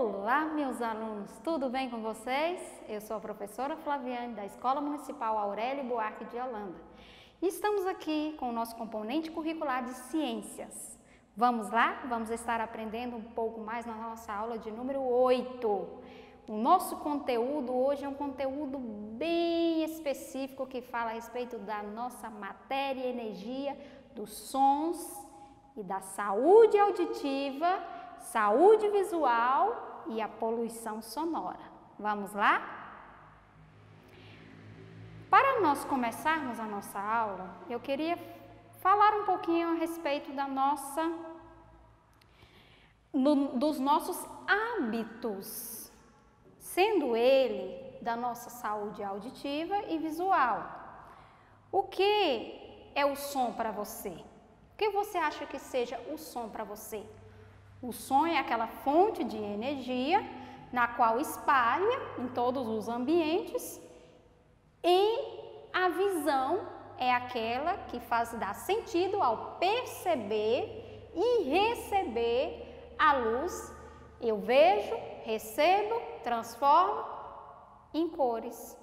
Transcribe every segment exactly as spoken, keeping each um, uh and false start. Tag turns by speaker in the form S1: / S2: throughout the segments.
S1: Olá, meus alunos, tudo bem com vocês? Eu sou a professora Flaviane, da Escola Municipal Aurélio Buarque de Holanda. E estamos aqui com o nosso componente curricular de Ciências. Vamos lá? Vamos estar aprendendo um pouco mais na nossa aula de número oito. O nosso conteúdo hoje é um conteúdo bem específico que fala a respeito da nossa matéria e energia, dos sons e da saúde auditiva, saúde visual e a poluição sonora. Vamos lá? Para nós começarmos a nossa aula, eu queria falar um pouquinho a respeito da nossa, no, dos nossos hábitos, sendo ele da nossa saúde auditiva e visual. O que é o som para você? O que você acha que seja o som para você? O som é aquela fonte de energia na qual espalha em todos os ambientes e a visão é aquela que faz dar sentido ao perceber e receber a luz. Eu vejo, recebo, transformo em cores.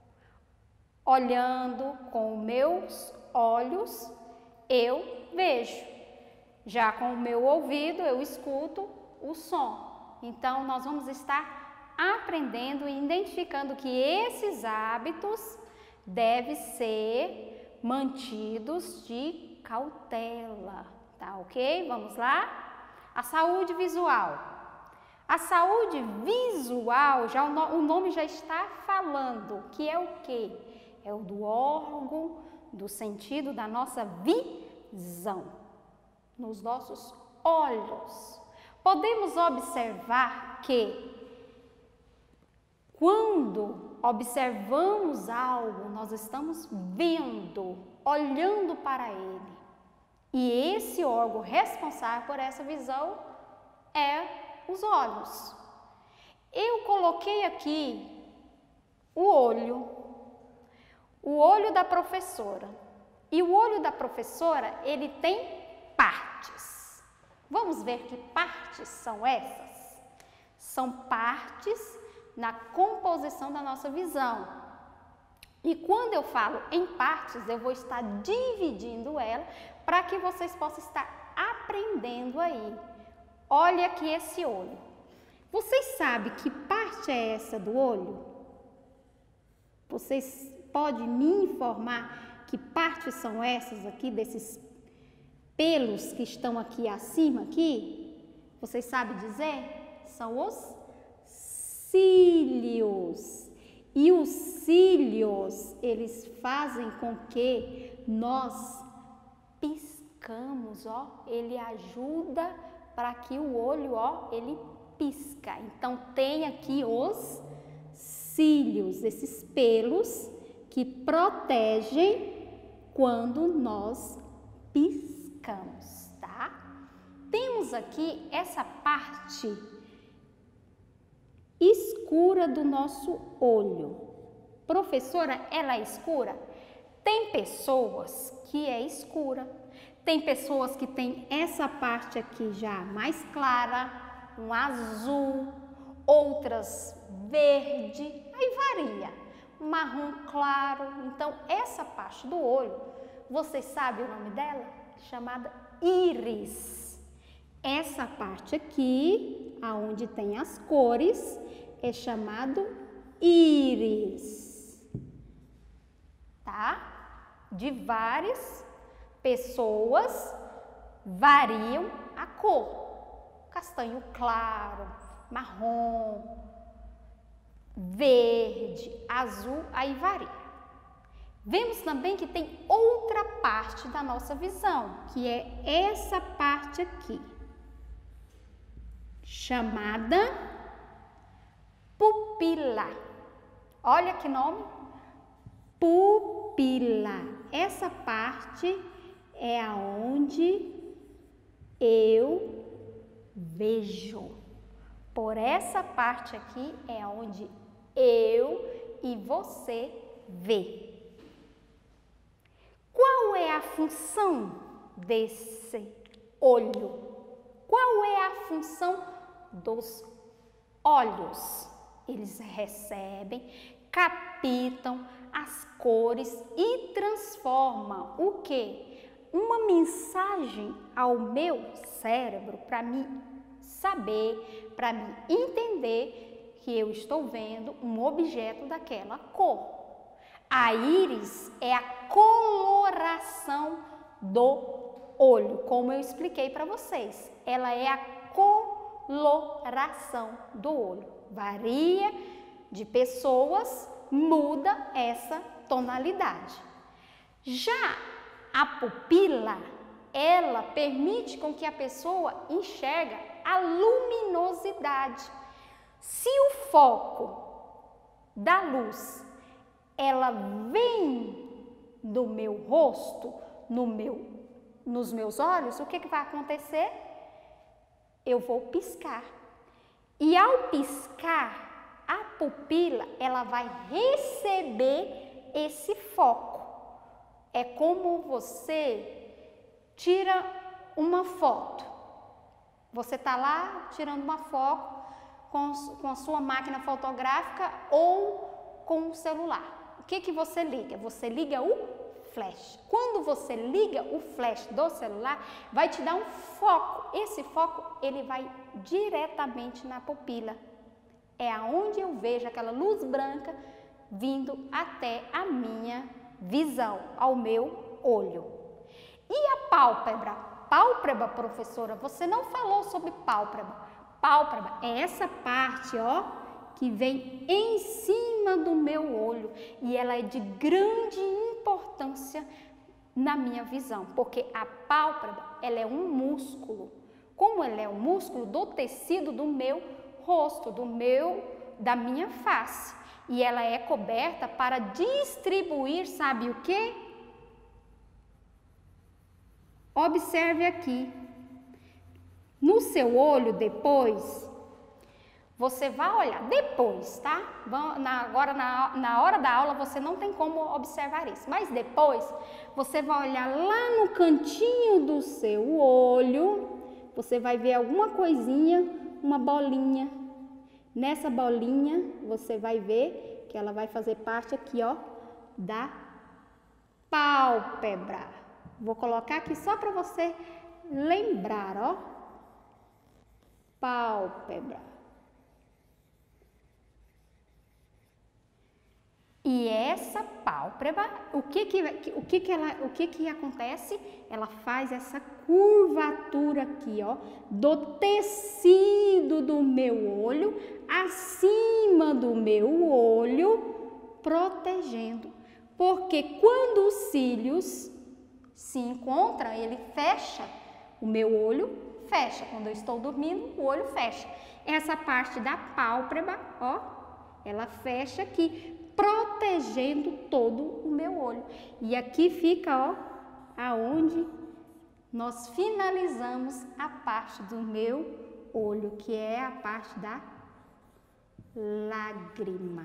S1: Olhando com meus olhos, eu vejo. Já com o meu ouvido, eu escuto o som. Então, nós vamos estar aprendendo e identificando que esses hábitos devem ser mantidos de cautela, tá ok? Vamos lá? A saúde visual. A saúde visual, já o, no, o nome já está falando, que é o quê? É o do órgão, do sentido da nossa visão. Nos nossos olhos. Podemos observar que quando observamos algo, nós estamos vendo, olhando para ele. E esse órgão responsável por essa visão é os olhos. Eu coloquei aqui o olho, o olho da professora. E o olho da professora, ele tem partes. Vamos ver que partes são essas? São partes na composição da nossa visão. E quando eu falo em partes, eu vou estar dividindo ela para que vocês possam estar aprendendo aí. Olha aqui esse olho. Vocês sabem que parte é essa do olho? Vocês podem me informar que partes são essas aqui desses pelos que estão aqui acima, aqui, vocês sabem dizer? São os cílios. E os cílios, eles fazem com que nós piscamos, ó. Ele ajuda para que o olho, ó, ele pisca. Então, tem aqui os cílios, esses pelos que protegem quando nós piscamos. Tá? Temos aqui essa parte escura do nosso olho. Professora, ela é escura? Tem pessoas que é escura. Tem pessoas que tem essa parte aqui já mais clara, um azul, outras verde, aí varia. Marrom claro. Então, essa parte do olho, vocês sabem o nome dela? Chamada íris. Essa parte aqui, aonde tem as cores, é chamado íris. Tá? De várias pessoas variam a cor. Castanho claro, marrom, verde, azul, aí varia. Vemos também que tem outra parte da nossa visão, que é essa parte aqui, chamada pupila. Olha que nome, pupila. Essa parte é aonde eu vejo. Por essa parte aqui é aonde eu e você vê. Qual é a função desse olho? Qual é a função dos olhos. Eles recebem, captam as cores e transformam o quê? Uma mensagem ao meu cérebro para me saber, para me entender que eu estou vendo um objeto daquela cor. A íris é a coloração do olho, como eu expliquei para vocês. Ela é a coloração do olho. Varia de pessoas, muda essa tonalidade. Já a pupila, ela permite com que a pessoa enxerga a luminosidade. Se o foco da luz, ela vem do meu rosto, no meu, nos meus olhos, o que, que vai acontecer? Eu vou piscar. E ao piscar, a pupila, ela vai receber esse foco. É como você tira uma foto. Você está lá tirando uma foto com, com a sua máquina fotográfica ou com o celular. O que, que você liga? Você liga o flash. Quando você liga o flash do celular, vai te dar um foco. Esse foco, ele vai diretamente na pupila. É aonde eu vejo aquela luz branca vindo até a minha visão, ao meu olho. E a pálpebra? Pálpebra, professora, você não falou sobre pálpebra. Pálpebra é essa parte, ó, que vem em cima do meu olho e ela é de grande importância na minha visão, porque a pálpebra, ela é um músculo. Como ela é um músculo do tecido do meu rosto, do meu, da minha face. E ela é coberta para distribuir, sabe o quê? Observe aqui. No seu olho, depois, você vai olhar, depois, tá? Agora, na, na hora da aula, você não tem como observar isso. Mas depois, você vai olhar lá no cantinho do seu olho, você vai ver alguma coisinha, uma bolinha. Nessa bolinha, você vai ver que ela vai fazer parte aqui, ó, da pálpebra. Vou colocar aqui só para você lembrar, ó. Pálpebra. E essa pálpebra, o que que, o que, que, ela, o que que acontece? Ela faz essa curvatura aqui, ó, do tecido do meu olho, acima do meu olho, protegendo. Porque quando os cílios se encontram, ele fecha, o meu olho fecha. Quando eu estou dormindo, o olho fecha. Essa parte da pálpebra, ó, ela fecha aqui, protegendo todo o meu olho. E aqui fica, ó, aonde nós finalizamos a parte do meu olho, que é a parte da lágrima.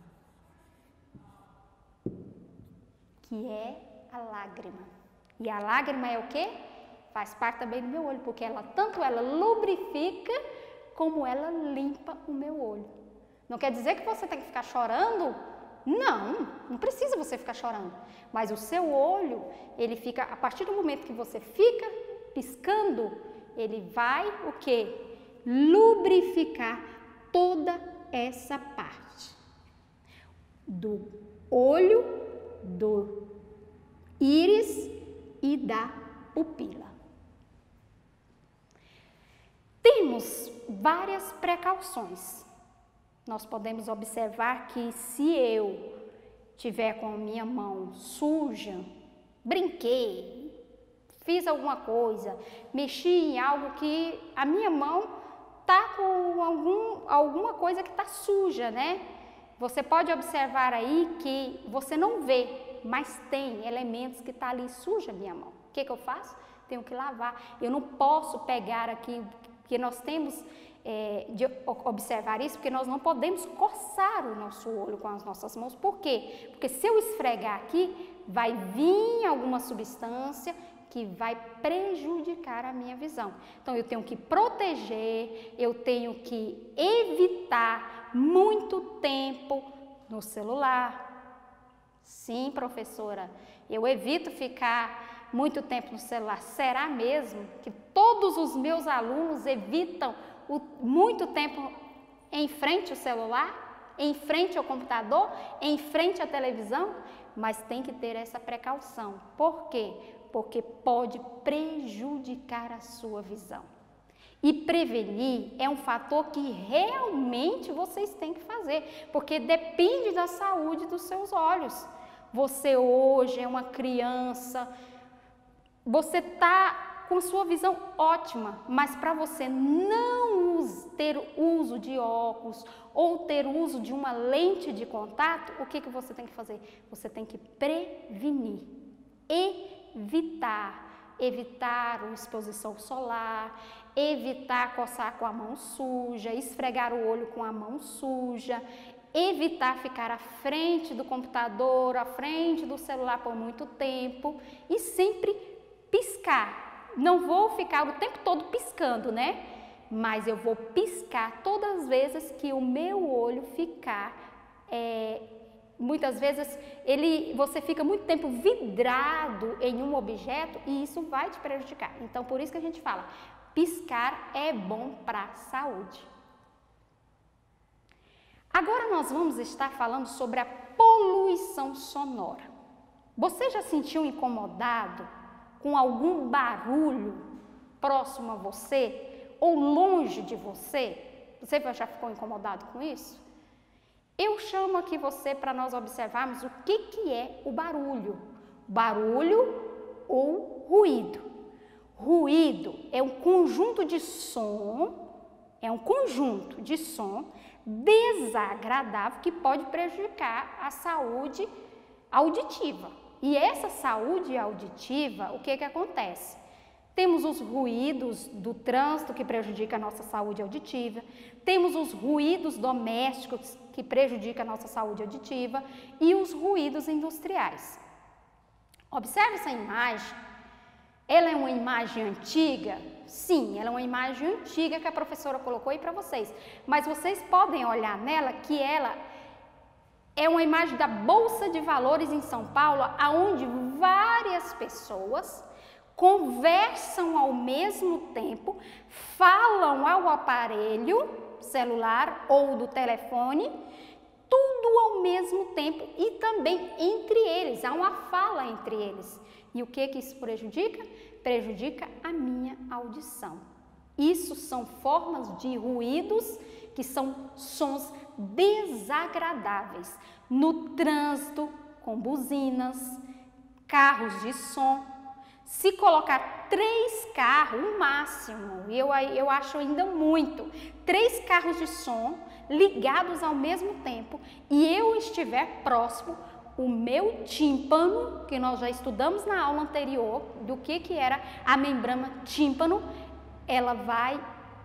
S1: Que é a lágrima. E a lágrima é o quê? Faz parte também do meu olho, porque ela tanto ela lubrifica como ela limpa o meu olho. Não quer dizer que você tem que ficar chorando? Não, não precisa você ficar chorando. Mas o seu olho, ele fica, a partir do momento que você fica piscando, ele vai o quê? Lubrificar toda essa parte do olho, do íris e da pupila. Temos várias precauções. Nós podemos observar que se eu tiver com a minha mão suja, brinquei, fiz alguma coisa, mexi em algo que a minha mão tá com algum, alguma coisa que está suja, né? Você pode observar aí que você não vê, mas tem elementos que tá ali suja a minha mão. O que que eu faço? Tenho que lavar. Eu não posso pegar aqui, porque nós temos é, de observar isso, porque nós não podemos coçar o nosso olho com as nossas mãos. Por quê? Porque se eu esfregar aqui, vai vir alguma substância que vai prejudicar a minha visão. Então, eu tenho que proteger, eu tenho que evitar muito tempo no celular. Sim, professora, eu evito ficar muito tempo no celular. Será mesmo que todos os meus alunos evitam o, muito tempo em frente ao celular, em frente ao computador, em frente à televisão? Mas tem que ter essa precaução. Por quê? Porque pode prejudicar a sua visão. E prevenir é um fator que realmente vocês têm que fazer, porque depende da saúde dos seus olhos. Você hoje é uma criança, você está com sua visão ótima, mas para você não ter uso de óculos ou ter uso de uma lente de contato, o que, que você tem que fazer? Você tem que prevenir, evitar, evitar a exposição solar, evitar coçar com a mão suja, esfregar o olho com a mão suja, evitar ficar à frente do computador, à frente do celular por muito tempo e sempre piscar. Não vou ficar o tempo todo piscando, né? Mas eu vou piscar todas as vezes que o meu olho ficar, é, muitas vezes ele, você fica muito tempo vidrado em um objeto e isso vai te prejudicar. Então, por isso que a gente fala, piscar é bom para a saúde. Agora nós vamos estar falando sobre a poluição sonora. Você já se sentiu incomodado com algum barulho próximo a você ou longe de você? Você já ficou incomodado com isso? Eu chamo aqui você para nós observarmos o que, que é o barulho. Barulho ou ruído. Ruído é um conjunto de som, é um conjunto de som desagradável que pode prejudicar a saúde auditiva. E essa saúde auditiva, o que que acontece? Temos os ruídos do trânsito que prejudica a nossa saúde auditiva, temos os ruídos domésticos que prejudicam a nossa saúde auditiva e os ruídos industriais. Observe essa imagem. Ela é uma imagem antiga? Sim, ela é uma imagem antiga que a professora colocou aí para vocês. Mas vocês podem olhar nela que ela é uma imagem da Bolsa de Valores em São Paulo, onde várias pessoas conversam ao mesmo tempo, falam ao aparelho celular ou do telefone, tudo ao mesmo tempo e também entre eles, há uma fala entre eles. E o que que isso prejudica? Prejudica a minha audição. Isso são formas de ruídos que são sons desagradáveis. No trânsito, com buzinas, carros de som. Se colocar três carros, o máximo, eu, eu acho ainda muito, três carros de som ligados ao mesmo tempo e eu estiver próximo, o meu tímpano, que nós já estudamos na aula anterior, do que, que era a membrana tímpano, ela vai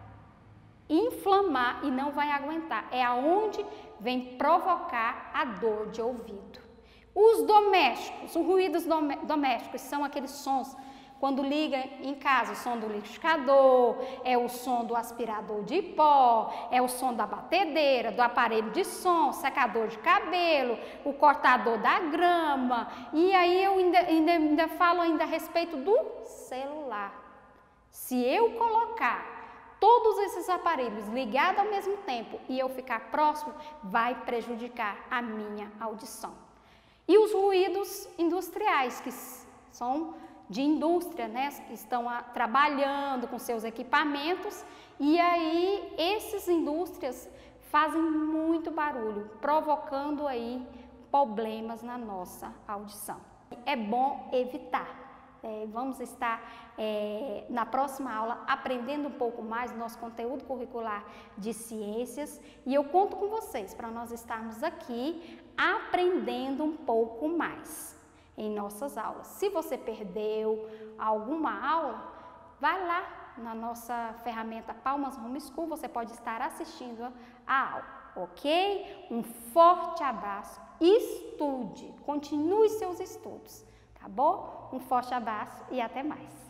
S1: inflamar e não vai aguentar. É aonde vem provocar a dor de ouvido. Os domésticos, os ruídos domésticos são aqueles sons, quando liga em casa, o som do liquidificador, é o som do aspirador de pó, é o som da batedeira, do aparelho de som, secador de cabelo, o cortador da grama. E aí eu ainda, ainda, ainda falo ainda a respeito do celular. Se eu colocar todos esses aparelhos ligados ao mesmo tempo e eu ficar próximo, vai prejudicar a minha audição. E os ruídos industriais, que são de indústria, né, que estão a, trabalhando com seus equipamentos, e aí essas indústrias fazem muito barulho, provocando aí problemas na nossa audição. É bom evitar. É, vamos estar é, na próxima aula aprendendo um pouco mais do nosso conteúdo curricular de ciências e eu conto com vocês para nós estarmos aqui aprendendo um pouco mais em nossas aulas. Se você perdeu alguma aula, vai lá na nossa ferramenta Palmas Homeschool, você pode estar assistindo a aula, ok? Um forte abraço, estude, continue seus estudos, tá tá bom? Um forte abraço e até mais.